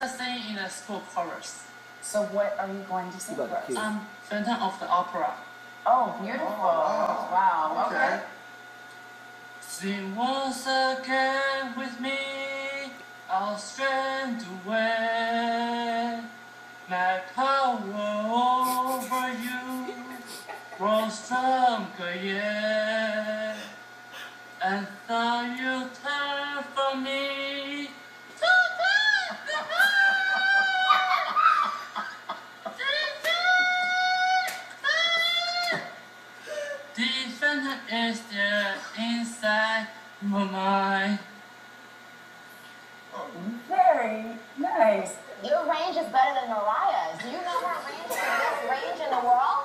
Sing in a school chorus. So what are you going to sing for us? Phantom of the Opera. Oh, beautiful. Oh, wow. Okay. Sing once again with me, our strength away. My power over you grows stronger yet. And though you turn from me, the phantom is there inside my mind. Very nice. Your range is better than Mariah's. Do you know her range is the best range in the world?